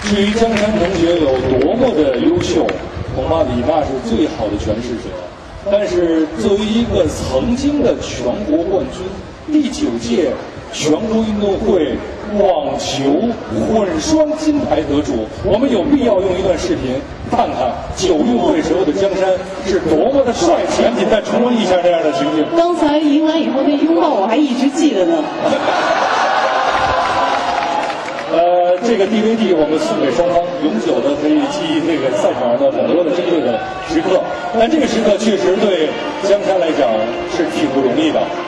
至于江山同学有多么的优秀，恐怕李娜是最好的诠释者。但是作为一个曾经的全国冠军，第9届全国运动会网球混双金牌得主，我们有必要用一段视频看看9运会时候的江山是多么的帅气。赶紧再重温一下这样的情景。 刚才赢完以后那拥抱我还一直记得呢。 这个 DVD 我们送给双方，永久的可以记忆这个赛场上的很多的珍贵的时刻。但这个时刻确实对江山来讲是挺不容易的。